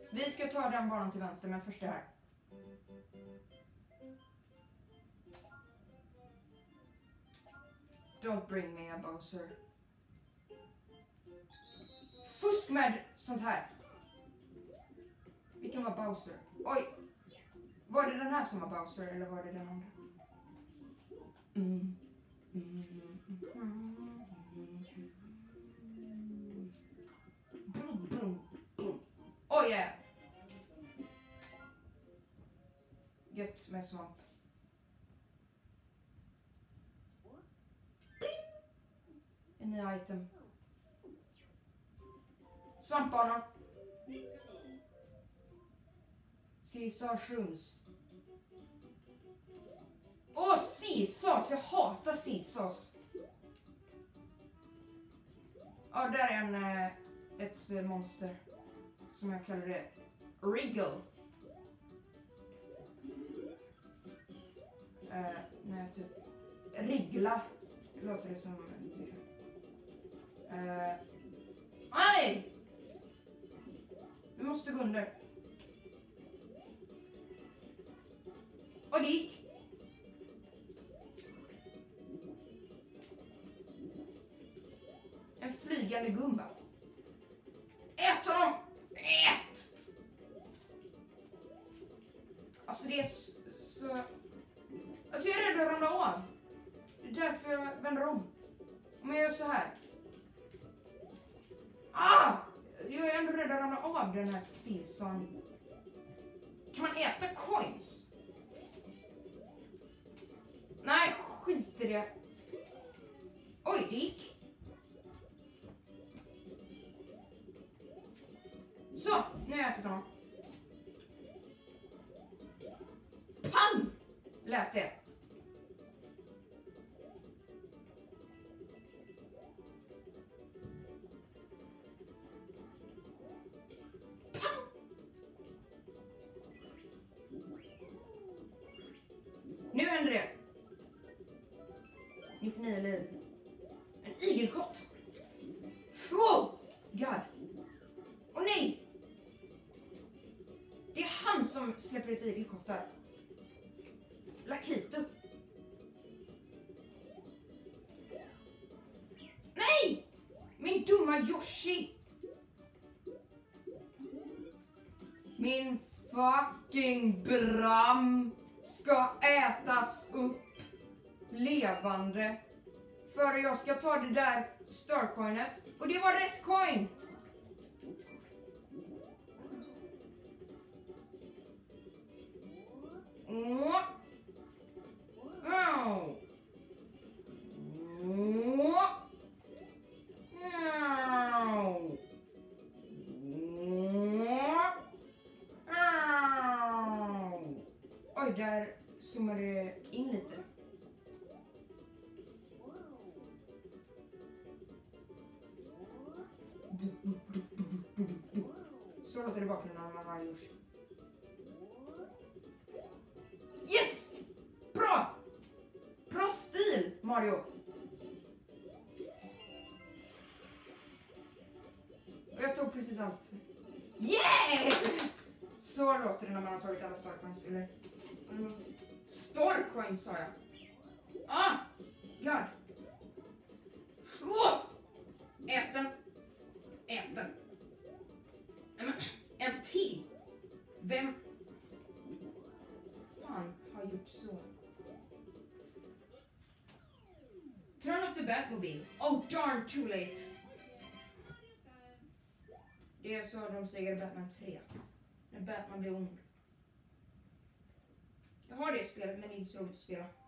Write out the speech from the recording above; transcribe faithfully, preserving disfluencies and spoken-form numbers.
Vi ska ta den banan till vänster, men först det här. Don't bring me a Bowser. Fusk med sånt här. Vilken var Bowser? Oj! Var det den här som var Bowser eller var det den andra? Mm. Mm. Mm. Brum, brum, brum. Oj, yeah. Gött med svamp. En ny item. Svampbanan. Seesaw Shrooms. Åh, Seesaws! Jag hatar Seesaws. Ja, där är en, ett monster. Som jag kallar det. Wriggle. Uh, nej, typ. Rigla. Låter det som... Uh, nej! Vi måste gå under. Och det gick. En flygande gumba. Ät honom! Ät! Alltså det är så... så... Alltså jag är rädd att ramla av. Det är därför jag vänder om. Om jag gör så här. Ah! Jag är ändå rädd att ramla av den här Seesaw. Kan man äta coins? Nej, skit i det. Oj, det gick. Så, nu har jag ätit honom. Pang! Lät det. Pang! Nu händer det. nittionio liv. En igelkott. Oh! God. Åh nej! Det är han som släpper ut igelkottar. Lakito. Nej! Min dumma Yoshi. Min fucking Bram ska ätas upp levande. För jag ska ta det där starcoinet. Och det var rätt coin. Åh. Åh. Åh. Åh. Åh. Oj, där zoomar det in lite. Så låter det bakgrunden när man har gjort. Yes! Bra! Bra stil, Mario! Jag tog precis allt. Yeah! Så låter det när man har tagit alla starcoins, eller? Starcoins sa jag. Ah! God! Oh! Ät den! Ät den! En till! Vem fan har gjort så? Turn off the Batmobile. Oh darn, too late. Det är så de säger i Batman tre. När Batman blir ond. Jag har det spelet men det är inte så roligt att spela.